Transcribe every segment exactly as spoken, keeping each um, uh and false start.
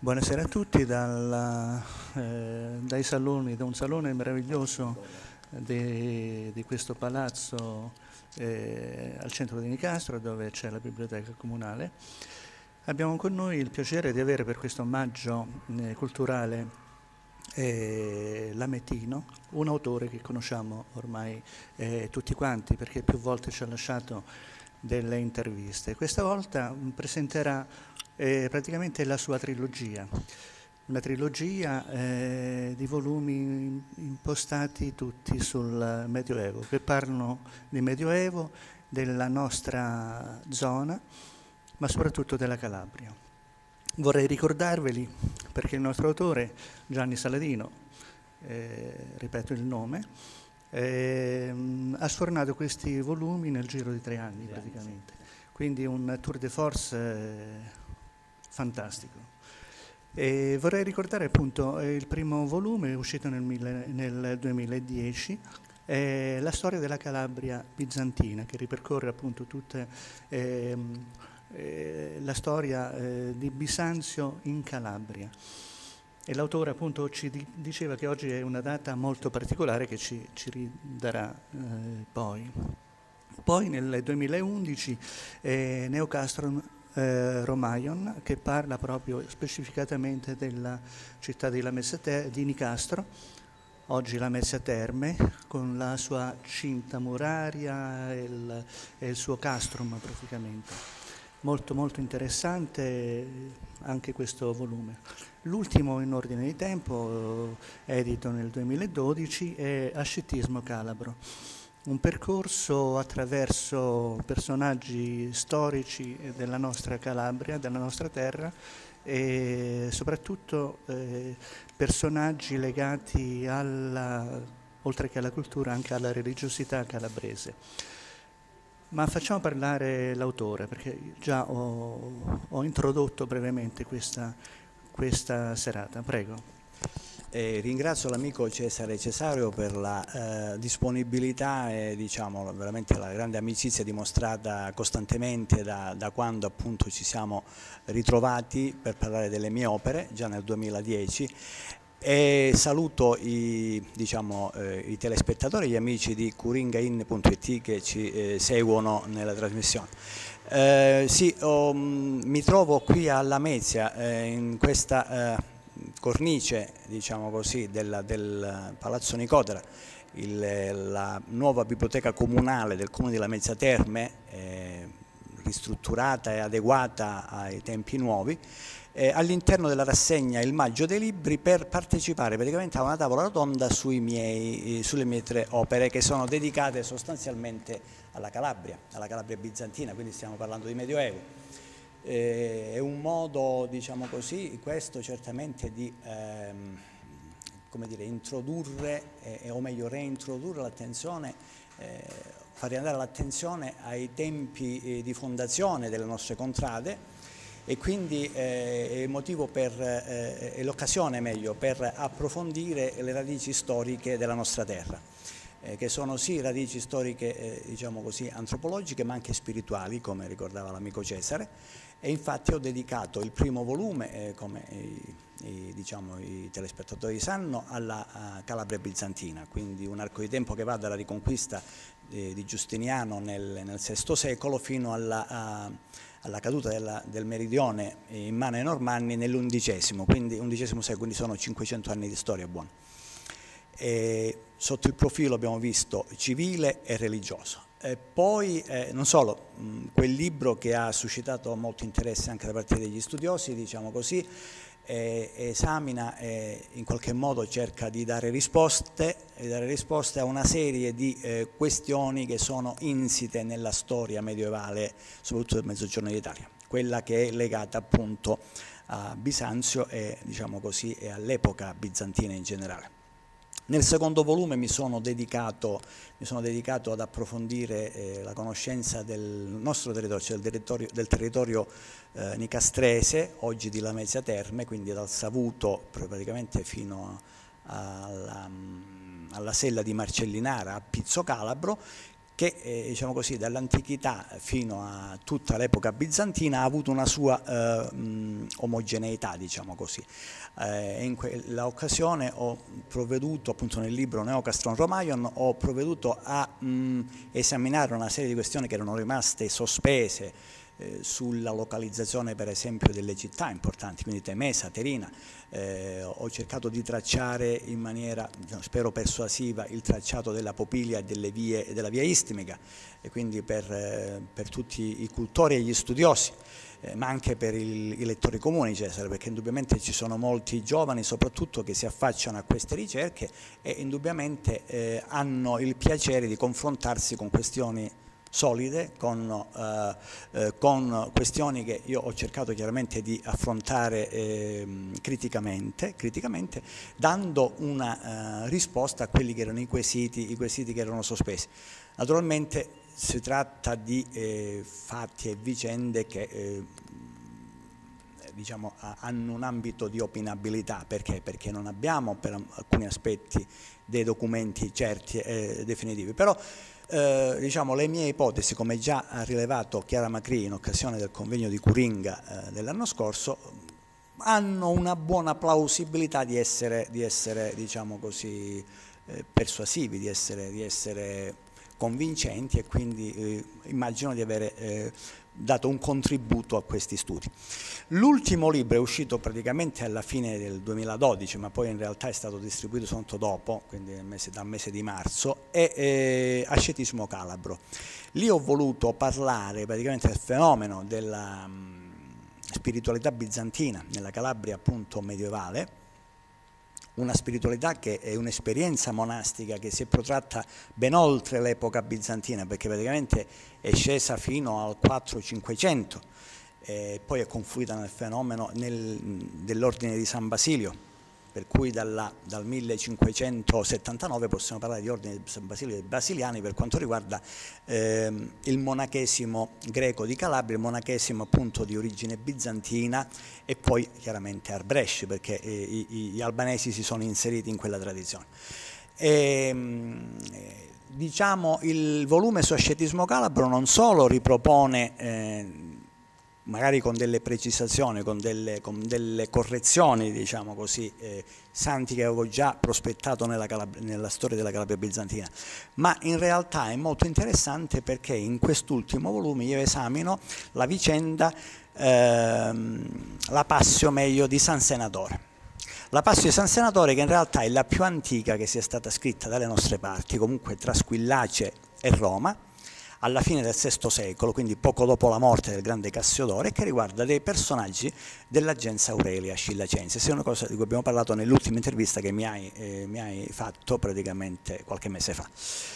Buonasera a tutti dal, eh, dai saloni, da un salone meraviglioso di, di questo palazzo eh, al centro di Nicastro, dove c'è la biblioteca comunale. Abbiamo con noi il piacere di avere per questo omaggio eh, culturale eh, Lametino, un autore che conosciamo ormai eh, tutti quanti, perché più volte ci ha lasciato delle interviste. Questa volta presenterà eh, praticamente la sua trilogia, una trilogia eh, di volumi impostati tutti sul Medioevo, che parlano di Medioevo, della nostra zona, ma soprattutto della Calabria. Vorrei ricordarveli, perché il nostro autore, Gianni Saladino, eh, ripeto il nome, eh, ha sfornato questi volumi nel giro di tre anni praticamente, quindi un tour de force eh, fantastico. E vorrei ricordare appunto eh, il primo volume uscito nel, mille, nel duemiladieci, è la storia della Calabria bizantina, che ripercorre appunto tutta eh, eh, la storia eh, di Bisanzio in Calabria. E l'autore appunto ci di, diceva che oggi è una data molto particolare che ci, ci ridarà eh, poi. Poi nel duemilaundici eh, Neocastrum eh, Romaion, che parla proprio specificatamente della città di, Lamezia Ter- di Nicastro, oggi Lamezia Terme, con la sua cinta muraria e il, e il suo castrum praticamente. Molto molto interessante anche questo volume. L'ultimo in ordine di tempo, edito nel duemiladodici, è Ascetismo Calabro, un percorso attraverso personaggi storici della nostra Calabria, della nostra terra, e soprattutto eh, personaggi legati alla, oltre che alla cultura, anche alla religiosità calabrese. Ma facciamo parlare l'autore, perché già ho, ho introdotto brevemente questa, questa serata. Prego. Eh, ringrazio l'amico Cesare Cesario per la eh, disponibilità e diciamo veramente la grande amicizia dimostrata costantemente da, da quando appunto ci siamo ritrovati per parlare delle mie opere già nel duemiladieci. E saluto i, diciamo, eh, i telespettatori, gli amici di curingain punto it che ci eh, seguono nella trasmissione. Eh, sì, oh, mi trovo qui a Lamezia eh, in questa eh, cornice, diciamo così, della, del Palazzo Nicodera, il, la nuova biblioteca comunale del Comune di Lamezia Terme, eh, ristrutturata e adeguata ai tempi nuovi. Eh, all'interno della rassegna Il Maggio dei Libri, per partecipare praticamente a una tavola rotonda sui miei, sulle mie tre opere, che sono dedicate sostanzialmente alla Calabria, alla Calabria bizantina, quindi stiamo parlando di Medioevo. Eh, è un modo, diciamo così, questo certamente di ehm, come dire, introdurre, eh, o meglio reintrodurre l'attenzione, eh, far riandare l'attenzione ai tempi eh, di fondazione delle nostre contrade. E quindi eh, è il motivo per, eh, è l'occasione meglio per approfondire le radici storiche della nostra terra, eh, che sono sì radici storiche eh, diciamo così antropologiche ma anche spirituali, come ricordava l'amico Cesare, e infatti ho dedicato il primo volume, eh, come i, i, diciamo, i telespettatori sanno, alla Calabria bizantina, quindi un arco di tempo che va dalla riconquista eh, di Giustiniano nel, nel sesto secolo fino alla... A, alla caduta della, del meridione in mano ai Normanni nell'undicesimo, quindi undicesimo secolo, quindi sono cinquecento anni di storia buona. E sotto il profilo abbiamo visto civile e religioso. E poi, eh, non solo, mh, quel libro che ha suscitato molto interesse anche da parte degli studiosi, diciamo così, eh, esamina e in qualche modo cerca di dare risposte, di dare risposte a una serie di eh, questioni che sono insite nella storia medievale, soprattutto del Mezzogiorno d'Italia, quella che è legata appunto a Bisanzio e, diciamo così, e all'epoca bizantina in generale. Nel secondo volume mi sono dedicato, mi sono dedicato ad approfondire eh, la conoscenza del nostro territorio, cioè del territorio, del territorio eh, nicastrese, oggi di Lamezia Terme, quindi dal Savuto praticamente fino alla, alla sella di Marcellinara a Pizzo Calabro, che eh, diciamo così, dall'antichità fino a tutta l'epoca bizantina ha avuto una sua eh, mh, omogeneità, diciamo così. Eh, in quella occasione ho provveduto, appunto nel libro Neocastron Romaion, ho provveduto a mh, esaminare una serie di questioni che erano rimaste sospese eh, sulla localizzazione per esempio delle città importanti, quindi Temesa, Terina. Eh, ho cercato di tracciare in maniera, spero persuasiva, il tracciato della Popilia e delle vie, della via istmica, e quindi per, eh, per tutti i cultori e gli studiosi, eh, ma anche per il, i lettori comuni, Cesare, perché indubbiamente ci sono molti giovani soprattutto che si affacciano a queste ricerche e indubbiamente eh, hanno il piacere di confrontarsi con questioni solide, con, eh, eh, con questioni che io ho cercato chiaramente di affrontare eh, criticamente, criticamente, dando una eh, risposta a quelli che erano i quesiti, i quesiti che erano sospesi. Naturalmente si tratta di eh, fatti e vicende che eh, diciamo, hanno un ambito di opinabilità. Perché? Perché non abbiamo per alcuni aspetti dei documenti certi e definitivi, però Eh, diciamo, le mie ipotesi, come già ha rilevato Chiara Macri in occasione del convegno di Curinga eh, dell'anno scorso, hanno una buona plausibilità di essere, di essere diciamo così, eh, persuasivi, di essere, di essere convincenti, e quindi eh, immagino di avere eh, dato un contributo a questi studi. L'ultimo libro è uscito praticamente alla fine del duemiladodici, ma poi in realtà è stato distribuito soltanto dopo, quindi nel mese, dal mese di marzo, è eh, Ascetismo Calabro. Lì ho voluto parlare praticamente del fenomeno della mh, spiritualità bizantina nella Calabria appunto medievale, una spiritualità che è un'esperienza monastica che si è protratta ben oltre l'epoca bizantina, perché praticamente è scesa fino al quattrocento cinquecento, e poi è confluita nel fenomeno nel, dell'ordine di San Basilio, per cui dalla, dal millecinquecentosettantanove possiamo parlare di ordine di San Basilio dei Basiliani per quanto riguarda eh, il monachesimo greco di Calabria, il monachesimo appunto di origine bizantina, e poi chiaramente Arbresci, perché eh, i, gli albanesi si sono inseriti in quella tradizione. E, diciamo, il volume su Ascetismo Calabro non solo ripropone eh, magari con delle precisazioni, con delle, con delle correzioni, diciamo così, eh, santi che avevo già prospettato nella, nella storia della Calabria bizantina, ma in realtà è molto interessante perché in quest'ultimo volume io esamino la vicenda, ehm, la Passio meglio di San Senatore. La Passio di San Senatore, che in realtà è la più antica che sia stata scritta dalle nostre parti, comunque tra Squillace e Roma, alla fine del sesto secolo, quindi poco dopo la morte del grande Cassiodore, che riguarda dei personaggi della gens Aurelia Scillacensis. È una cosa di cui abbiamo parlato nell'ultima intervista che mi hai, eh, mi hai fatto praticamente qualche mese fa.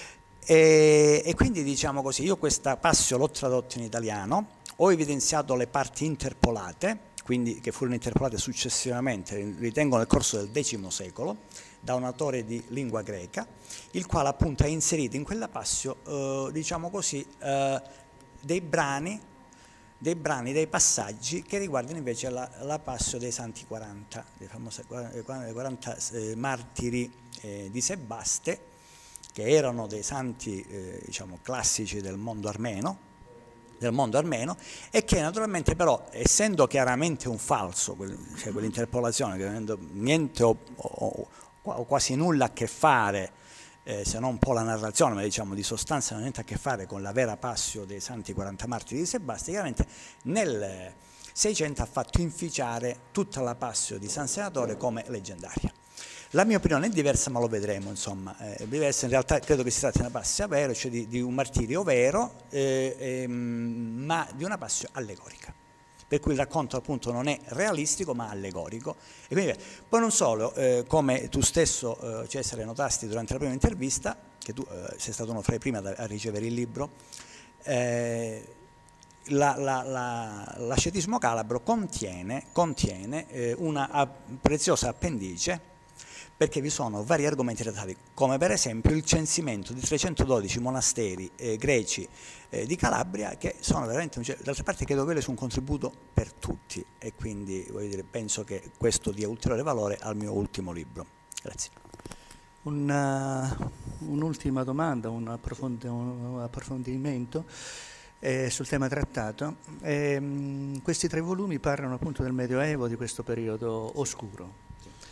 E, e quindi diciamo così, io questa Passio l'ho tradotto in italiano, ho evidenziato le parti interpolate, quindi che furono interpolate successivamente, ritengo nel corso del decimo secolo, da un autore di lingua greca, il quale appunto ha inserito in quella Passio, eh, diciamo così, eh, dei brani, dei brani, dei passaggi che riguardano invece la, la Passio dei Santi quaranta, dei famosi quaranta eh, martiri eh, di Sebaste, che erano dei santi eh, diciamo, classici del mondo armeno, del mondo armeno, e che naturalmente però, essendo chiaramente un falso, cioè quell'interpolazione, che avendo niente o, o, o quasi nulla a che fare, eh, se non un po' la narrazione, ma diciamo di sostanza non ha niente a che fare con la vera Passio dei Santi quaranta Martiri di Sebaste, chiaramente nel seicento ha fatto inficiare tutta la Passio di San Senatore come leggendaria. La mia opinione è diversa, ma lo vedremo, insomma, è diversa. In realtà credo che si tratti di una Passio vero, cioè di, di un martirio vero, eh, eh, ma di una Passio allegorica, per cui il racconto appunto non è realistico ma allegorico. E quindi, poi non solo, eh, come tu stesso eh, Cesare notasti durante la prima intervista, che tu eh, sei stato uno fra i primi a, a ricevere il libro, eh, la, la, la, l'Ascetismo Calabro contiene, contiene eh, una preziosa appendice, perché vi sono vari argomenti trattati, come per esempio il censimento di trecentododici monasteri eh, greci eh, di Calabria, che sono veramente, d'altra parte credo che sia un contributo per tutti, e quindi voglio dire, penso che questo dia ulteriore valore al mio ultimo libro. Grazie. Un, uh, un'ultima domanda, un, approfondi, un approfondimento eh, sul tema trattato. Eh, mh, questi tre volumi parlano appunto del Medioevo, di questo periodo oscuro.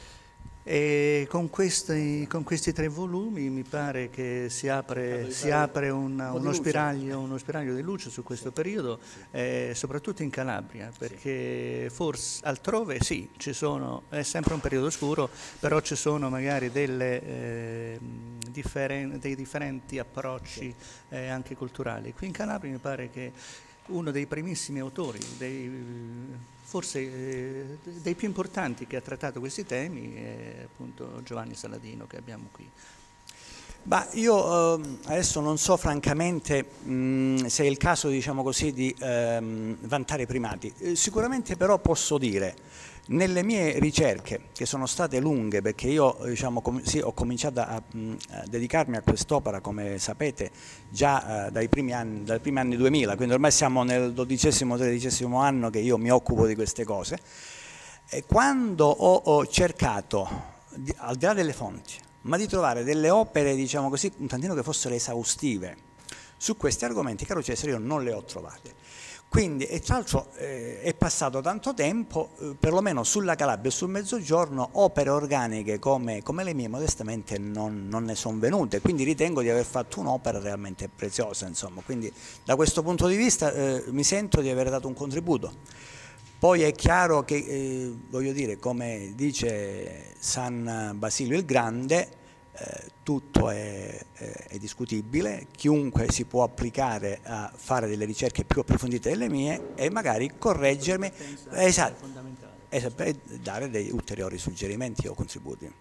E con questi, con questi tre volumi mi pare che si apre, si apre un, uno, spiraglio, uno spiraglio di luce su questo periodo, eh, soprattutto in Calabria, perché forse altrove sì, ci sono, è sempre un periodo oscuro, però ci sono magari delle, eh, differen- dei differenti approcci eh, anche culturali. Qui in Calabria mi pare che uno dei primissimi autori, dei, forse eh, dei più importanti che ha trattato questi temi è appunto Giovanni Saladino, che abbiamo qui. Ma io eh, adesso non so francamente mh, se è il caso, diciamo così, di ehm, vantare i primati. Eh, sicuramente però posso dire, nelle mie ricerche, che sono state lunghe, perché io diciamo, com sì, ho cominciato a, mh, a dedicarmi a quest'opera, come sapete, già eh, dai, primi anni, dai primi anni duemila, quindi ormai siamo nel dodicesimo, tredicesimo anno che io mi occupo di queste cose. E quando ho, ho cercato, di, al di là delle fonti, ma di trovare delle opere, diciamo così, un tantino che fossero esaustive su questi argomenti, caro Cesare, io non le ho trovate. Quindi, e tra l'altro eh, è passato tanto tempo, eh, perlomeno sulla Calabria e sul Mezzogiorno, opere organiche come, come le mie modestamente non, non ne sono venute, quindi ritengo di aver fatto un'opera realmente preziosa, insomma. Quindi da questo punto di vista eh, mi sento di aver dato un contributo. Poi è chiaro che, eh, voglio dire, come dice San Basilio il Grande, eh, tutto è, è, è discutibile, chiunque si può applicare a fare delle ricerche più approfondite delle mie e magari correggermi, esatto, esatto, e dare dei ulteriori suggerimenti o contributi.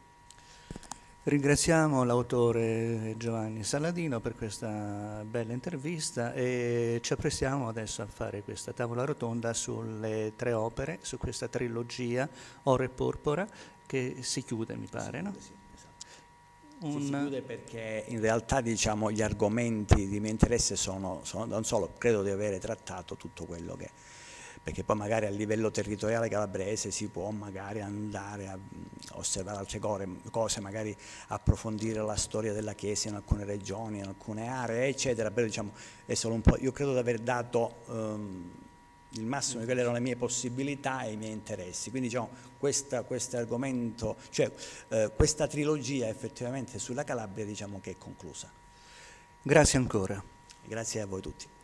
Ringraziamo l'autore Giovanni Saladino per questa bella intervista e ci apprestiamo adesso a fare questa tavola rotonda sulle tre opere, su questa trilogia Oro e Porpora, che si chiude, mi pare, no? Sì, esatto. Un... Si chiude perché in realtà, diciamo, gli argomenti di mio interesse sono, sono non solo, credo di avere trattato tutto quello che... perché poi magari a livello territoriale calabrese si può magari andare a osservare altre cose, magari approfondire la storia della Chiesa in alcune regioni, in alcune aree, eccetera, però diciamo è solo un po', io credo di aver dato um, il massimo di quelle erano le mie possibilità e i miei interessi, quindi diciamo questo argomento, cioè eh, questa trilogia effettivamente sulla Calabria diciamo che è conclusa. Grazie ancora. Grazie a voi tutti.